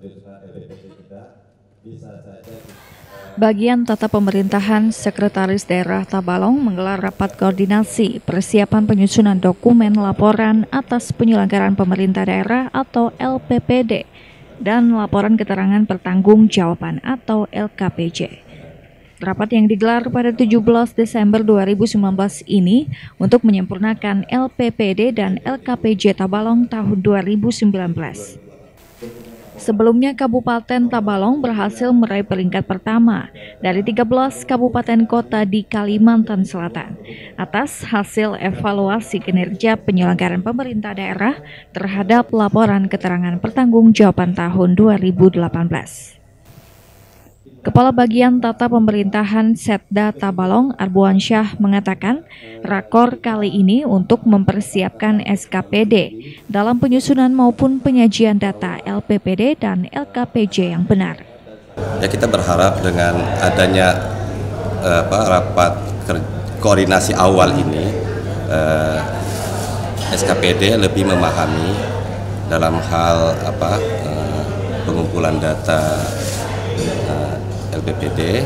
Bagian Tata Pemerintahan Sekretaris Daerah Tabalong menggelar rapat koordinasi persiapan penyusunan dokumen laporan atas penyelenggaraan pemerintah daerah atau LPPD dan laporan keterangan pertanggungjawaban atau LKPJ. Rapat yang digelar pada 17 Desember 2019 ini untuk menyempurnakan LPPD dan LKPJ Tabalong tahun 2019. Sebelumnya, Kabupaten Tabalong berhasil meraih peringkat pertama dari 13 kabupaten kota di Kalimantan Selatan atas hasil evaluasi kinerja penyelenggaraan pemerintah daerah terhadap laporan keterangan pertanggungjawaban tahun 2018. Kepala Bagian Tata Pemerintahan Setda Tabalong, Arbuan Syah, mengatakan rakor kali ini untuk mempersiapkan SKPD dalam penyusunan maupun penyajian data LPPD dan LKPJ yang benar. Ya, kita berharap dengan adanya rapat koordinasi awal ini, SKPD lebih memahami dalam hal pengumpulan data LPPD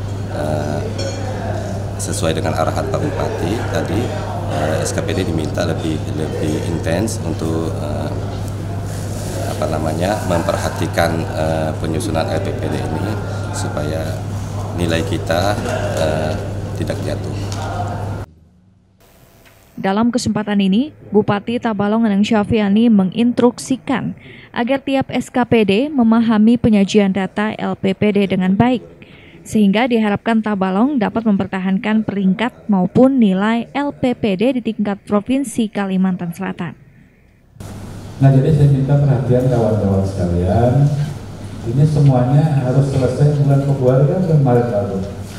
sesuai dengan arahan Pak Bupati tadi. SKPD diminta lebih intens untuk memperhatikan penyusunan LPPD ini supaya nilai kita tidak jatuh. Dalam kesempatan ini, Bupati Tabalong Anang Syafiani menginstruksikan agar tiap SKPD memahami penyajian data LPPD dengan baik, sehingga diharapkan Tabalong dapat mempertahankan peringkat maupun nilai LPPD di tingkat Provinsi Kalimantan Selatan. Nah, jadi saya minta perhatian kawan-kawan sekalian, ini semuanya harus selesai bulan Februari kan Maret lalu.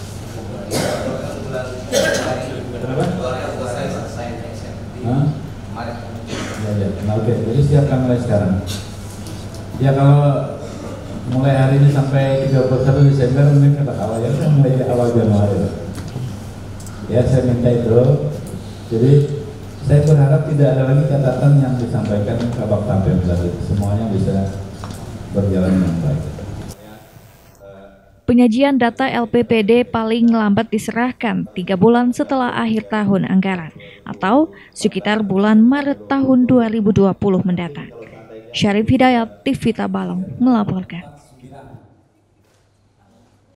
Oke, jadi siapkan mulai sekarang. Ya, kalau mulai hari ini sampai 31 Desember mungkin kata awal ya, mulai di awal Januari. Ya, saya minta itu. Jadi saya berharap tidak ada lagi catatan yang disampaikan Kabak Tampem tadi. Semuanya bisa berjalan dengan baik. Penyajian data LPPD paling lambat diserahkan 3 bulan setelah akhir tahun anggaran atau sekitar bulan Maret tahun 2020 mendatang. Syarif Hidayat, TV Tabalong melaporkan.